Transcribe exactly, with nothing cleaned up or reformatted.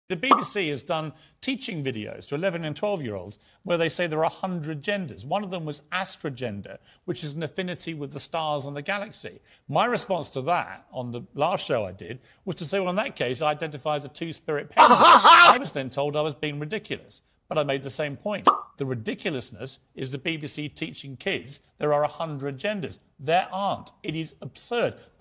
The B B C has done teaching videos to eleven and twelve-year-olds where they say there are one hundred genders. One of them was astrogender, which is an affinity with the stars and the galaxy. My response to that on the last show I did was to say, well, in that case, I identify as a two-spirit penguin. I was then told I was being ridiculous. But I made the same point. The ridiculousness is the B B C teaching kids there are one hundred genders. There aren't. It is absurd.